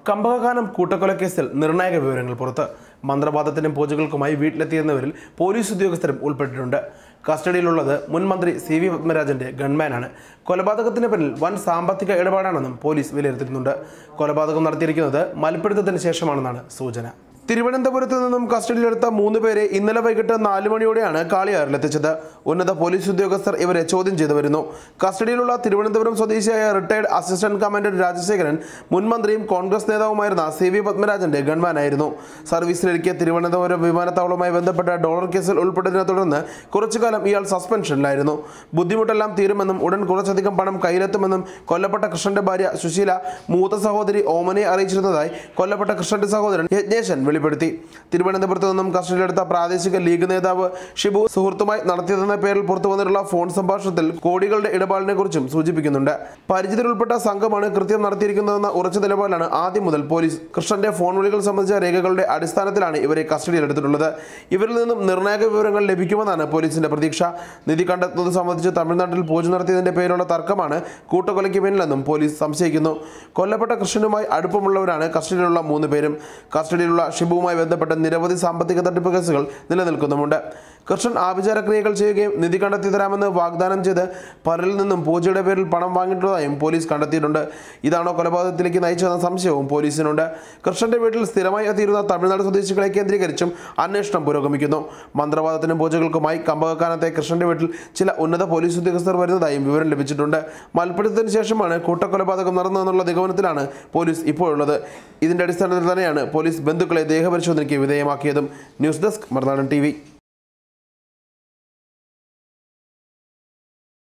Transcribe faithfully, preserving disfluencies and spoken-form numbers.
കമ്പകക്കാനം കൂട്ടക്കൊലക്കേസിൽ നിർണായക വിവരങ്ങൾ പുറത്ത്. മന്ത്രവാദത്തിനും പൂജകൾക്കുമായി വീട്ടിലെത്തിയിരുന്നവരിൽ പോലീസ് ഉദ്യോഗസ്ഥരും ഉൾപ്പെട്ടിട്ടുണ്ട്. കസ്റ്റഡിയിലുള്ളത് മുൻ മന്ത്രി സി വി പത്മരാജന്റെ ഗൺമാനാണ്. കൊലപാതകത്തിന് പിന്നിൽ വൻ സാമ്പത്തിക ഇടപാടാണെന്നും പോലീസ് വിലയിരുത്തുന്നുണ്ട്. കൊലപാതകം നടത്തിയിരിക്കുന്നത് മൽപ്പിടുത്തത്തിന് ശേഷമാണെന്നാണ് സൂചന. തിരുവനന്തപുരത്ത് നിന്നും കസ്റ്റഡിയിലെടുത്ത മൂന്ന് പേരെ ഇന്നലെ വൈകിട്ട് നാല് മണിയോടെയാണ് കാളിയാറിലെത്തിച്ചത്. ഉന്നത പോലീസ് ഉദ്യോഗസ്ഥർ ഇവരെ ചോദ്യം ചെയ്തു വരുന്നു. കസ്റ്റഡിയിലുള്ള തിരുവനന്തപുരം സ്വദേശിയായ റിട്ടയർഡ് അസിസ്റ്റന്റ് കമാൻഡന്റ് രാജശേഖരൻ മുൻമന്ത്രിയും കോൺഗ്രസ് നേതാവുമായിരുന്ന സി വി പത്മരാജന്റെ ഗൺമാനായിരുന്നു. സർവീസിലിരിക്കെ തിരുവനന്തപുരം വിമാനത്താവളവുമായി ബന്ധപ്പെട്ട ഡോളർ കേസിൽ ഉൾപ്പെട്ടതിനെ തുടർന്ന് കുറച്ചുകാലം ഇയാൾ സസ്പെൻഷനിലായിരുന്നു. ബുദ്ധിമുട്ടെല്ലാം തീരുമെന്നും ഉടൻ കുറച്ചധികം പണം കയ്യിലെത്തുമെന്നും കൊല്ലപ്പെട്ട കൃഷ്ണന്റെ ഭാര്യ സുശീല മൂത്ത സഹോദരി ഓമനയെ അറിയിച്ചിരുന്നതായി കൊല്ലപ്പെട്ട കൃഷ്ണന്റെ സഹോദരൻ യജ്ഞേശൻ വെളിപ്പെടുത്തി. തിരുവനന്തപുരത്ത് നിന്നും കസ്റ്റഡിയിലെടുത്ത പ്രാദേശിക ലീഗ് നേതാവ് ഷിബു സുഹൃത്തുമായി നടത്തിയതെന്ന പേരിൽ പുറത്തു വന്നിട്ടുള്ള ഫോൺ സംഭാഷണത്തിൽ കോടികളുടെ ഇടപാടിനെ കുറിച്ചും സൂചിപ്പിക്കുന്നുണ്ട്. പരിചയത്തിൽ ഉൾപ്പെട്ട സംഘമാണ് കൃത്യം നടത്തിയിരിക്കുന്നതെന്ന ഉറച്ച നിലപാടിലാണ് ആദ്യം മുതൽ പോലീസ്. കൃഷ്ണന്റെ ഫോൺ വിളികൾ സംബന്ധിച്ച രേഖകളുടെ അടിസ്ഥാനത്തിലാണ് ഇവരെ കസ്റ്റഡിയിലെടുത്തിട്ടുള്ളത്. ഇവരിൽ നിന്നും നിർണായക വിവരങ്ങൾ ലഭിക്കുമെന്നാണ് പോലീസിന്റെ പ്രതീക്ഷ. നിധി കണ്ടെത്തുന്നത് സംബന്ധിച്ച് തമിഴ്നാട്ടിൽ പൂജ നടത്തിയതിന്റെ പേരിലുള്ള തർക്കമാണ് കൂട്ടക്കൊലയ്ക്ക് പിന്നിലെന്നും പോലീസ് സംശയിക്കുന്നു. കൊല്ലപ്പെട്ട കൃഷ്ണനുമായി അടുപ്പമുള്ളവരാണ് കസ്റ്റഡിയിലുള്ള മൂന്ന് പേരും. കസ്റ്റഡിയിലുള്ള ഷിബുവുമായി ബന്ധപ്പെട്ട നിരവധി സാമ്പത്തിക തട്ടിപ്പ് കേസുകൾ നിലനിൽക്കുന്നുമുണ്ട്. കൃഷ്ണൻ ആഭിചാരക്രിയകൾ ചെയ്യുകയും നിധി കണ്ടെത്തി തരാമെന്ന് വാഗ്ദാനം ചെയ്ത് പലരിൽ നിന്നും പൂജയുടെ പേരിൽ പണം വാങ്ങിയിട്ടുള്ളതായും പോലീസ് കണ്ടെത്തിയിട്ടുണ്ട്. ഇതാണോ കൊലപാതകത്തിലേക്ക് നയിച്ചതെന്ന സംശയവും പോലീസിനുണ്ട്. കൃഷ്ണന്റെ വീട്ടിൽ സ്ഥിരമായി എത്തിയിരുന്ന തമിഴ്നാട് സ്വദേശികളെ കേന്ദ്രീകരിച്ചും അന്വേഷണം പുരോഗമിക്കുന്നു. മന്ത്രവാദത്തിനും പൂജകൾക്കുമായി കമ്പകക്കാനത്തെ കൃഷ്ണന്റെ വീട്ടിൽ ചില ഉന്നത പോലീസ് ഉദ്യോഗസ്ഥർ വരുന്നതായും വിവരം ലഭിച്ചിട്ടുണ്ട്. മൽപ്പിടുത്തത്തിന് ശേഷമാണ് കൂട്ടക്കൊലപാതകം നടന്നതെന്നുള്ള നിഗമനത്തിലാണ് പോലീസ് ഇപ്പോഴുള്ളത്. ഇതിന്റെ അടിസ്ഥാനത്തിൽ തന്നെയാണ് പോലീസ് ബന്ധുക്കളെ ദേഹപരിശോധനയ്ക്ക് വിധേയമാക്കിയതും. News desk Marunadan T V.